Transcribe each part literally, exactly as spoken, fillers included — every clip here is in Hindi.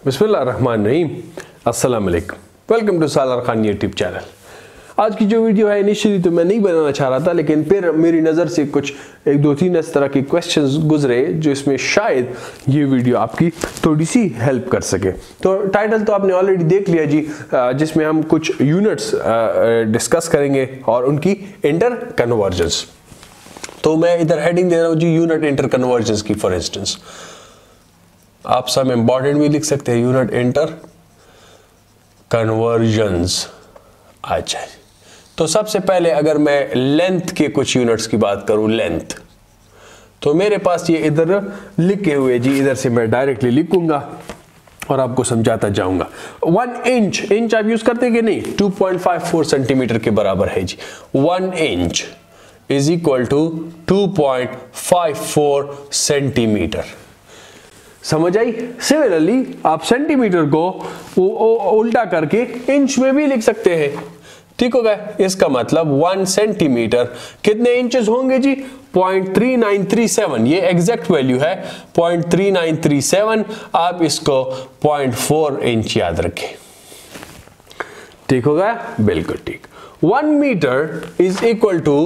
बिस्मिल्लाहिर्रहमानिर्रहीम, अस्सलाम वालेकुम। Welcome to Salar Khan YouTube channel. आज की जो वीडियो है इनिशियली तो मैं नहीं बनाना चाह रहा था, लेकिन फिर मेरी नज़र से कुछ एक दो तीन इस तरह के क्वेश्चंस गुजरे जो इसमें शायद ये वीडियो आपकी थोड़ी सी हेल्प कर सके। तो टाइटल तो आपने ऑलरेडी देख लिया जी, जिसमें हम कुछ यूनिट्स डिस्कस करेंगे और उनकी इंटर कन्वर्जेंस। तो मैं इधर हेडिंग दे रहा हूँ जी, यूनिट इंटर कन्वर्जेंस की। फॉर इंस्टेंस आप सब इंपॉर्टेंट भी लिख सकते हैं, यूनिट इंटर कन्वर्जेंस। अच्छा, तो सबसे पहले अगर मैं लेंथ के कुछ यूनिट्स की बात करूं, लेंथ, तो मेरे पास ये इधर लिखे हुए जी, इधर से मैं डायरेक्टली लिखूंगा और आपको समझाता जाऊंगा। वन इंच, इंच आप यूज करते कि नहीं, two point five four centimetre के बराबर है जी। One inch is equal to two point five four centimetre. समझ आई? सिमिलरली आप सेंटीमीटर को उल्टा करके इंच में भी लिख सकते हैं। ठीक हो गया? इसका मतलब वन सेंटीमीटर कितने इंचेस होंगे जी? Point three nine three seven. ये एग्जैक्ट वैल्यू है point three nine three seven. आप इसको पॉइंट फोर इंच याद रखें। ठीक हो गया? बिल्कुल ठीक। One metre is equal to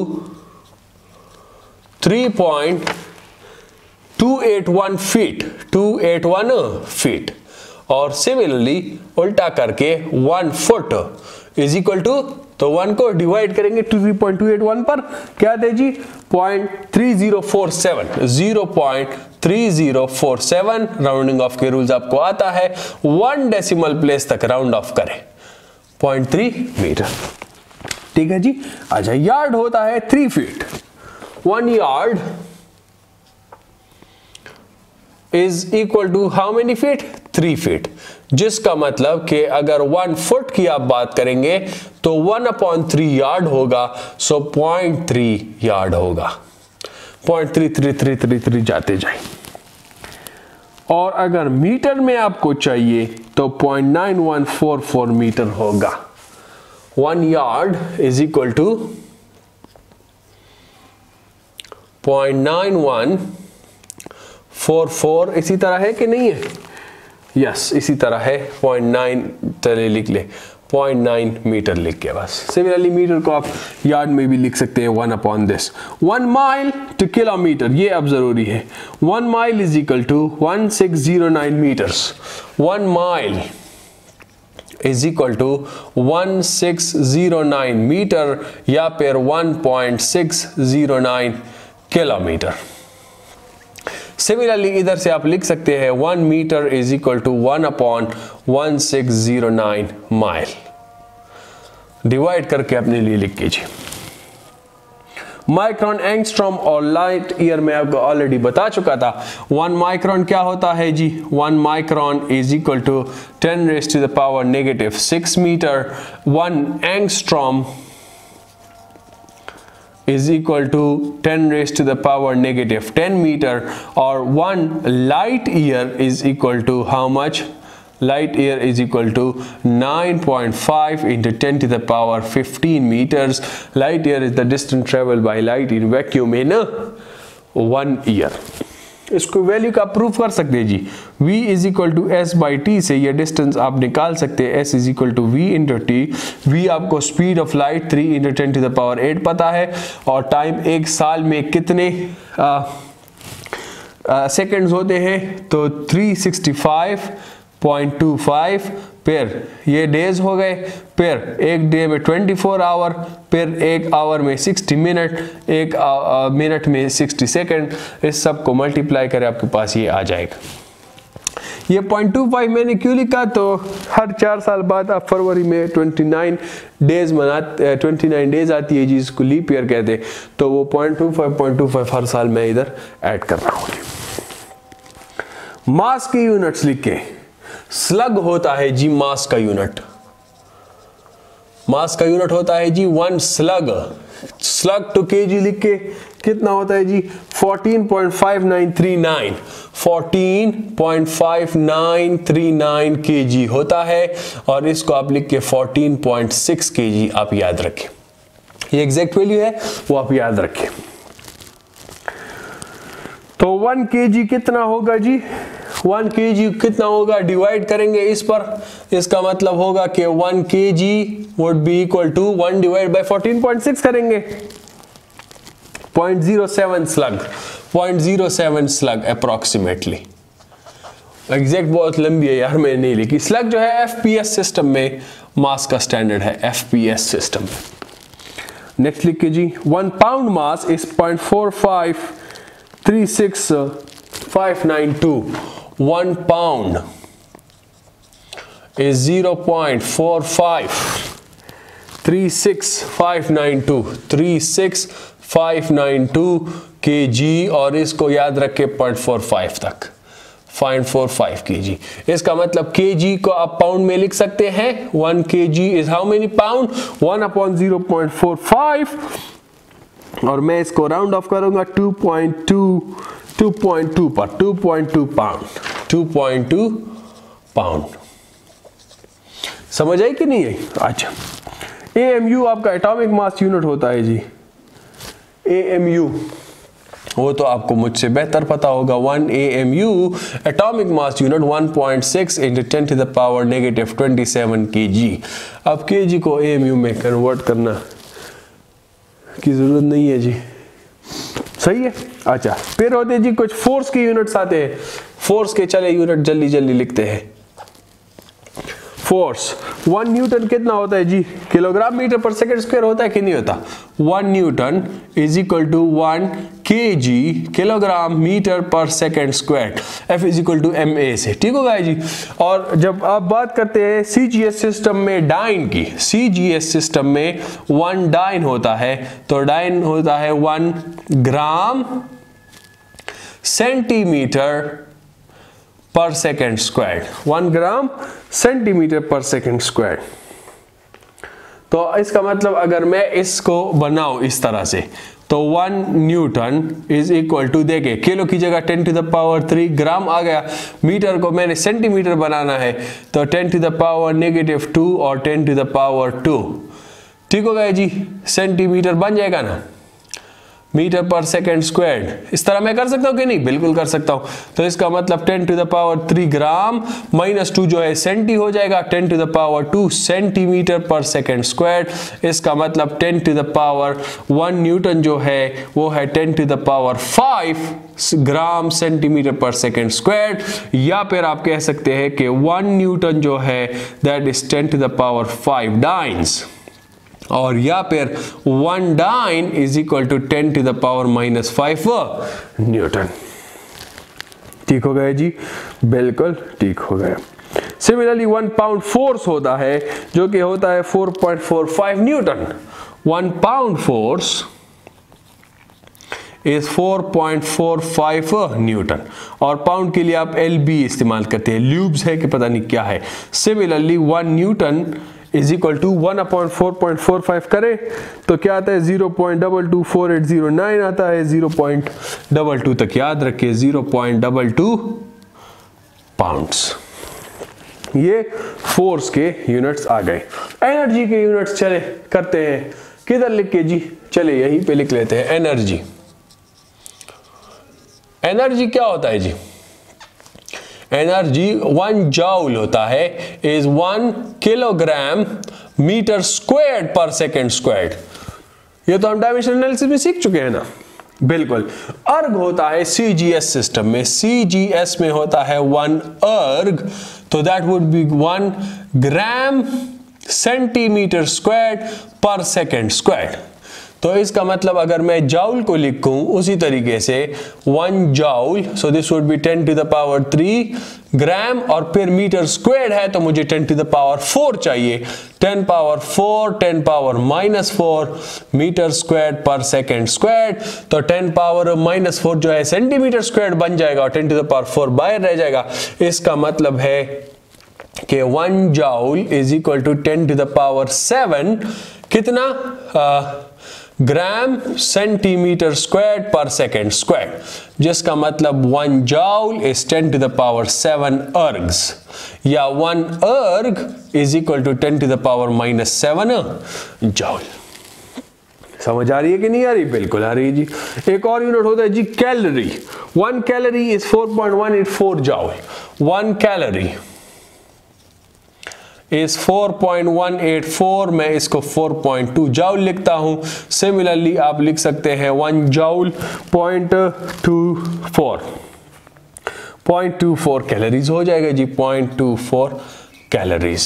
three point two eight one feet, two eight one feet. और सिमिलरली उल्टा करके one foot is equal to, तो वन को डिवाइड करेंगे three point two eight one पर, क्या दे जी? Point three zero four seven, zero point three zero four seven. Rounding off के रूल्स आपको आता है, वन डेसिमल प्लेस तक राउंड ऑफ करें, पॉइंट थ्री मीटर। ठीक है जी। अच्छा, यार्ड होता है three feet. One yard is equal to how many feet? Three feet. जिसका मतलब कि अगर वन फुट की आप बात करेंगे तो वन अपॉन थ्री यार्ड होगा, सो पॉइंट थ्री यार्ड होगा। Point three three three three three जाते जाए। और अगर मीटर में आपको चाहिए तो point nine one four four metre होगा। One yard is equal to point nine one four four. इसी तरह है कि नहीं है? यस, इसी तरह है। पॉइंट नाइन चले लिख ले, पॉइंट नाइन मीटर लिख के बस। सिमिलरली मीटर को आप यार्ड में भी लिख सकते हैं, one upon this. One mile to kilometre, ये अब जरूरी है। One mile is equal to one six zero nine metres. One mile is equal to one six zero nine metre या फिर one point six zero nine kilometre. Similarly इधर से आप लिख सकते हैं one metre is equal to one upon one six zero nine mile. Divide करके अपने लिए लिख कीजिए। माइक्रोन, एंगस्ट्रॉम और लाइट ईयर में आपको ऑलरेडी बता चुका था। वन माइक्रोन क्या होता है जी? One micron is equal to ten raise to the power negative six metre. One angstrom is equal to ten raised to the power negative ten meter, और one light year is equal to how much? Light year is equal to nine point five into ten to the power fifteen meters. Light year is the distance traveled by light in vacuum in one year. इसको वैल्यू का प्रूफ कर सकते हैं जी। v is equal to S by T से ये डिस्टेंस आप निकाल सकते हैं। s is equal to V into T. v आपको speed of light three into ten to the power eight पता है, और टाइम एक साल में कितने सेकेंड्स होते हैं? तो three sixty five point two five. फिर ये डेज हो गए, फिर एक डे में ट्वेंटी फोर आवर, फिर एक आवर में सिक्सटी मिनट, एक मिनट में सिक्सटी सेकंड। इस सब को मल्टीप्लाई करें, आपके पास ये आ जाएगा। ये पॉइंट टू फाइव मैंने क्यों लिखा? तो हर चार साल बाद आप फरवरी में ट्वेंटी नाइन डेज मनाते, ट्वेंटी नाइन डेज आती है जी, इसको लीप ईयर कहते हैं। तो वो point two five point two five हर साल मैं इधर ऐड कर रहा हूँ। मास के यूनिट्स लिखे। स्लग होता है जी मास का यूनिट। मास का यूनिट होता है जी one slug. Slug to kg लिख के कितना होता है जी? Fourteen point five nine three nine. Fourteen point five nine three nine kg होता है, और इसको आप लिख के फोर्टीन पॉइंट सिक्स केजी आप याद रखें। ये एग्जैक्ट वैल्यू है, वो आप याद रखें। तो वन केजी कितना होगा जी? वन के जी कितना होगा, डिवाइड करेंगे इस पर, इसका मतलब होगा कि one K G would be equal to one divide by fourteen point six करेंगे, point zero seven slug, point zero seven slug approximately. Exact बहुत लंबी है यार, मैंने नहीं लिखी। स्लग जो है एफपीएस सिस्टम में मास का स्टैंडर्ड है, एफपीएस सिस्टम में। नेक्स्ट लिख के जी, one pound mass is point four five three six five nine two. One pound is zero point four five three six five nine two, three six five nine two K G, और इसको याद रखे पॉइंट फोर फाइव तक, point four five K G. इसका मतलब के जी को आप पाउंड में लिख सकते हैं। One K G is how many pound, one upon zero point four five, और मैं इसको राउंड ऑफ करूंगा two point two, two point two पर, two point two pound, two point two pound. समझ आई कि नहीं आई? अच्छा, ए एम यू आपका एटॉमिक मास यूनिट होता है जी। ए एम यू वो तो आपको मुझसे बेहतर पता होगा। One A M U atomic mass unit one point six into ten to the power negative twenty seven K G. अब के जी को ए एम यू में कन्वर्ट करना की जरूरत नहीं है जी, सही है। अच्छा, फिर होते जी कुछ फोर्स के यूनिट्स आते हैं। फोर्स के चले यूनिट जल्दी जल्दी लिखते हैं। फोर्स, वन न्यूटन कितना होता है जी, किलोग्राम मीटर पर सेकंड स्क्वायर होता है कि नहीं होता। One newton is equal to one K G kilogram metre पर second square, F is equal to M A से, ठीक होगा जी। और जब आप बात करते हैं सी जी एस सिस्टम में डाइन की, सी जी एस सिस्टम में वन डाइन होता है, तो डाइन होता है वन ग्राम सेंटीमीटर पर second square, one gram centimetre पर सेकेंड स्क्वायर। तो इसका मतलब अगर मैं इसको बनाऊं इस तरह से, तो one newton is equal to, देखे किलो की जगह ten to the power three, gram आ गया, मीटर को मैंने सेंटीमीटर बनाना है, तो ten to the power negative two और ten to the power two, ठीक हो गया जी। सेंटीमीटर बन जाएगा ना, मीटर पर सेकेंड स्क्वायर। इस तरह मैं कर सकता हूं कि नहीं, बिल्कुल कर सकता हूं। तो इसका मतलब ten to the power three gram minus two जो है सेंटी हो जाएगा, ten to the power two centimetre पर सेकेंड स्क्वायर। इसका मतलब ten to the power one newton जो है वो है ten to the power five gram centimetre पर सेकेंड स्क्वायर, या फिर आप कह सकते हैं कि वन न्यूटन जो है that is ten to the power five dynes, और या फिर one dyne is equal to ten to the power minus five newton. ठीक हो गया जी, बिल्कुल ठीक हो गया। सिमिलरली वन पाउंड फोर्स होता है जो कि होता है four point four five newton. One pound force is four point four five newton, और पाउंड के लिए आप एल बी इस्तेमाल करते हैं, ल्यूब्स है कि पता नहीं क्या है। Similarly one newton is equal to one upon four point four five करें तो क्या आता है, zero point double two four eight zero nine आता है, जीरो पॉइंट डबल टू तक याद रखिए, zero point double two pounds. ये फोर्स के यूनिट्स आ गए। एनर्जी के यूनिट्स चले करते हैं, किधर लिख के जी, चले यहीं पे लिख लेते हैं। एनर्जी, एनर्जी क्या होता है जी, एनर्जी वन जूल होता है, is one kilogram metre square पर सेकेंड स्क्वायर। ये तो हम डायमेंशन एनालिसिस में सीख चुके हैं ना, बिल्कुल। अर्ग होता है सीजीएस सिस्टम में, सीजीएस में होता है वन अर्ग, तो that would be one gram centimetre square पर सेकेंड स्क्वायर। तो इसका मतलब अगर मैं जाउल को लिखूं उसी तरीके से one joule, so this would be ten to the power three gram, और फिर मीटर स्क्वायर है तो मुझे ten to the power four चाहिए, ten power four, ten power minus four metre square पर सेकेंड स्क्वायर। तो टेन पावर माइनस फोर जो है सेंटीमीटर स्क्वायर बन जाएगा और ten to the power four बाहर रह जाएगा। इसका मतलब है कि one joule is equal to ten to the power seven कितना आ, ग्राम सेंटीमीटर स्क्वायर पर सेकेंड स्क्वायर, जिसका मतलब one joule is ten to the power seven ergs, या one erg is equal to ten to the power minus seven joule. समझ आ रही है कि नहीं आ रही? बिल्कुल आ रही है जी। एक और यूनिट होता है जी calorie. One calorie is four point one eight four joule. One calorie is four point one eight four, मैं इसको फोर पॉइंट टू जाउल लिखता हूं। सिमिलरली आप लिख सकते हैं one joule point two four, point two four calories हो जाएगा जी, point two four calories.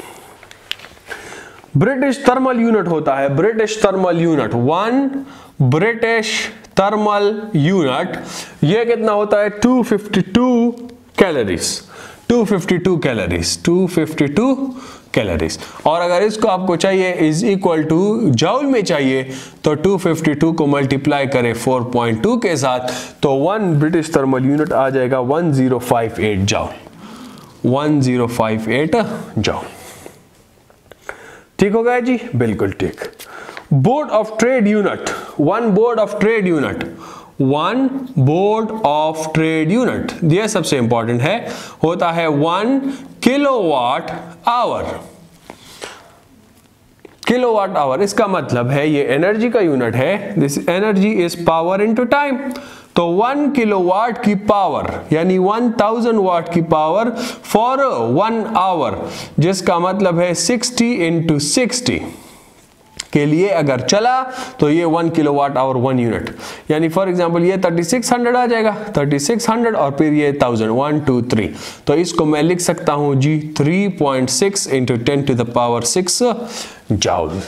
British thermal unit होता है, British thermal unit, one British thermal unit, ये कितना होता है? Two fifty two calories, two fifty two calories, two fifty two calories. और अगर इसको आपको चाहिए इज इक्वल टू जाउल में चाहिए तो टू फिफ्टी टू को मल्टीप्लाई करें फोर पॉइंट टू के साथ तो वन ब्रिटिश थर्मल यूनिट आ जाएगा one zero five eight joule, one zero five eight joule. ठीक हो गया जी? बिल्कुल ठीक। Board of trade unit, one board of trade unit, one board of trade unit, यह सबसे इंपॉर्टेंट है, होता है one kilowatt hour. Kilowatt hour इसका मतलब है ये एनर्जी का यूनिट है, this energy is power into time. तो वन किलोवाट की पावर यानी वन थाउजेंड वाट की पावर फॉर वन आवर, जिसका मतलब है सिक्सटी इंटू सिक्सटी के लिए अगर चला तो ये one kilowatt hour one unit, यानी फॉर एग्जांपल ये थर्टी सिक्स हंड्रेड आ जाएगा, थर्टी सिक्स हंड्रेड और फिर ये थाउजेंड, वन टू थ्री, तो इसको मैं लिख सकता हूं जी three point six into ten to the power six joule.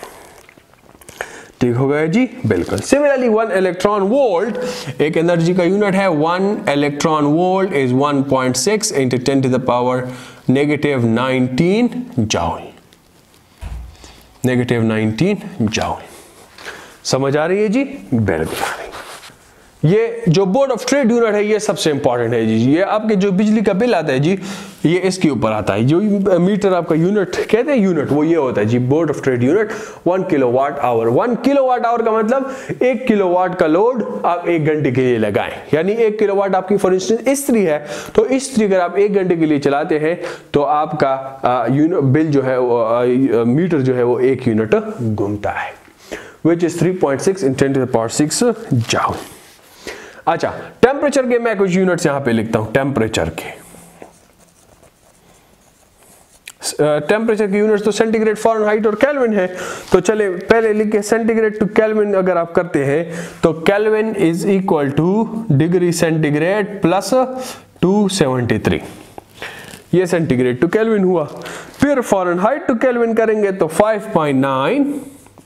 ठीक हो गया जी? बिल्कुल। सिमिलरली वन इलेक्ट्रॉन वोल्ट, एक एनर्जी का यूनिट है, one electron volt is one point six into ten to the power negative nineteen joule, negative nineteen joule. समझ आ रही है जी? बिल्कुल आ रही है। ये जो बोर्ड ऑफ ट्रेड यूनिट है ये सबसे इंपॉर्टेंट है जी। ये आपके जो बिजली का बिल आता है जी ये इसके ऊपर आता है, जो मीटर आपका यूनिट कहते हैं यूनिट, वो ये होता है जी board of trade unit, one kilowatt hour. One kilowatt hour का मतलब एक किलोवाट का लोड आप एक घंटे के लिए लगाएं, यानी एक किलोवाट आपकी फॉर इंस्टेंस इस्त्री है, तो इस्त्री अगर आप एक घंटे के लिए चलाते हैं तो आपका यूनिट बिल जो है वो, मीटर जो है वो एक यूनिट घूमता है, which is three point six in ten to the power six joule. अच्छा, टेम्परेचर के मैं कुछ यूनिट्स यहां पे लिखता हूं, टेम्परेचर के टेम्परेचर के यूनिट्स तो सेंटीग्रेड, फ़ारेनहाइट और केल्विन है। तो चले पहले लिखे सेंटीग्रेड टू केल्विन अगर आप करते हैं तो kelvin is equal to degree centigrade plus two seventy three, ये सेंटीग्रेड टू केल्विन हुआ। फिर फ़ारेनहाइट टू केल्विन करेंगे तो five point nine,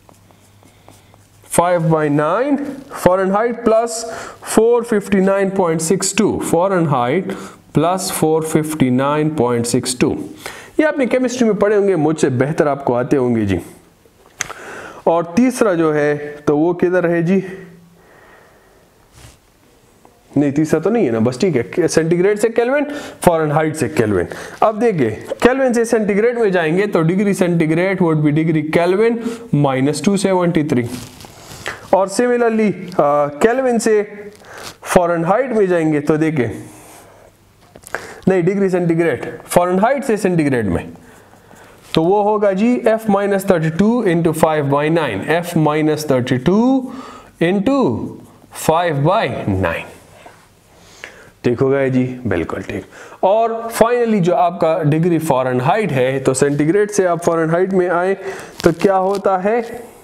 five by nine fahrenheit plus four fifty nine point six two, fahrenheit plus four fifty nine point six two. ये आपने केमिस्ट्री में पढ़े होंगे, मुझसे बेहतर आपको आते होंगे जी। और तीसरा जो है तो वो किधर है जी? नहीं तीसरा तो नहीं है ना, बस ठीक है, सेंटीग्रेड से केल्विन, फ़ारेनहाइट से केल्विन। अब देखिए केल्विन से सेंटीग्रेड में जाएंगे तो degree centigrade would be degree kelvin minus two seventy three, और सिमिलरली केल्विन से फ़ारेनहाइट में जाएंगे तो देखिए, नहीं डिग्री सेंटीग्रेड, फ़ारेनहाइट से सेंटीग्रेड में तो वो होगा जी F minus thirty two into five by nine, F minus thirty two into five by nine. ठीक हो गया जी? बिल्कुल ठीक। और फाइनली जो आपका डिग्री फ़ारेनहाइट है तो सेंटीग्रेड से आप फ़ारेनहाइट में आए तो क्या होता है,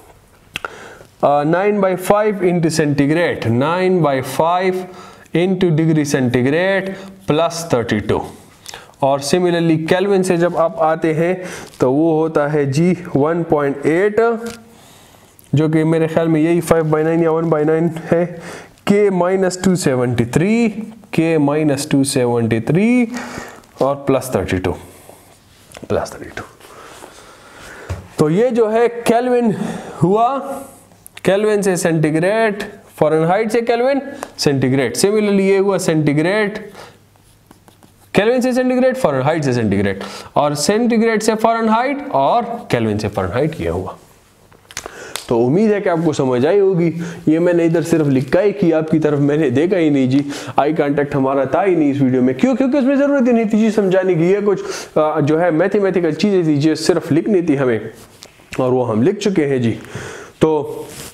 nine by five into centigrade, nine by five into degree centigrade plus thirty two. और सिमिलरली केल्विन से जब आप आते हैं तो वो होता है जी वन पॉइंट एट, जो कि मेरे ख्याल में यही फाइव बाई नाइन या वन बाई नाइन है, K minus two seventy three, K minus two seventy three और plus thirty two, plus thirty two. तो ये जो है केल्विन हुआ, केल्विन से सेंटीग्रेड, फ़ारेनहाइट से केल्विन, सेंटीग्रेड। सिमिलरली ये हुआ सेंटीग्रेड, केल्विन से सेंटीग्रेड, फ़ारेनहाइट से सेंटीग्रेड, और सेंटीग्रेड से फ़ारेनहाइट और केल्विन से फ़ारेनहाइट ये हुआ। तो उम्मीद है कि आपको समझ आई होगी। ये मैंने इधर सिर्फ लिखा ही कि आपकी तरफ मैंने देखा ही नहीं जी, आई कांटेक्ट हमारा था ही नहीं इस वीडियो में। क्यों? क्योंकि उसमें ज़रूरत ही नहीं थी जी समझाने की, ये कुछ जो है मैथमेटिकल चीज़ें थी जो सिर्फ लिखनी थी हमें, और वो हम लिख चुके हैं जी। तो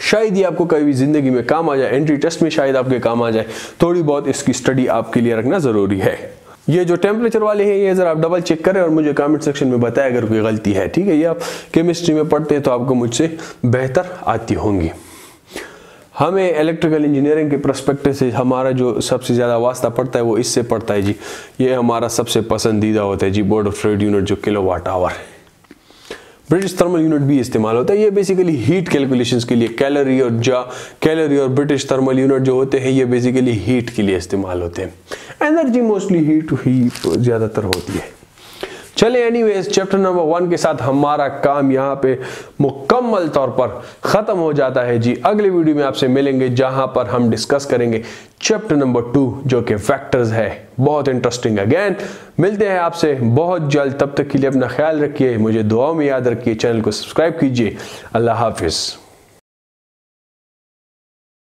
शायद ये आपको कभी जिंदगी में काम आ जाए, एंट्री टेस्ट में शायद आपके काम आ जाए। थोड़ी बहुत इसकी स्टडी आपके लिए रखना जरूरी है। ये जो टेम्परेचर वाले हैं ये जरा आप डबल चेक करें और मुझे कमेंट सेक्शन में बताएं अगर कोई गलती है, ठीक है। ये आप केमिस्ट्री में पढ़ते हैं तो आपको मुझसे बेहतर आती होंगी। हमें इलेक्ट्रिकल इंजीनियरिंग के पर्सपेक्टिव से हमारा जो सबसे ज़्यादा वास्ता पड़ता है वो इससे पड़ता है जी, ये हमारा सबसे पसंदीदा होता है जी बोर्ड ऑफ ट्रेड यूनिट, जो किलो वाट आवर है। ब्रिटिश थर्मल यूनिट भी इस्तेमाल होता है। ये बेसिकली हीट कैलकुलेशंस के लिए कैलोरी और जा कैलोरी और ब्रिटिश थर्मल यूनिट जो होते हैं ये बेसिकली हीट के लिए इस्तेमाल होते हैं। एनर्जी मोस्टली हीट ही ज़्यादातर होती है। चले एनीवेज, चैप्टर नंबर वन के साथ हमारा काम यहाँ पे मुकम्मल तौर पर ख़त्म हो जाता है जी। अगले वीडियो में आपसे मिलेंगे जहाँ पर हम डिस्कस करेंगे चैप्टर नंबर टू जो कि फैक्टर्स है। बहुत इंटरेस्टिंग। अगेन मिलते हैं आपसे बहुत जल्द। तब तक के लिए अपना ख्याल रखिए, मुझे दुआओं में याद रखिए, चैनल को सब्सक्राइब कीजिए। अल्लाह हाफिज़।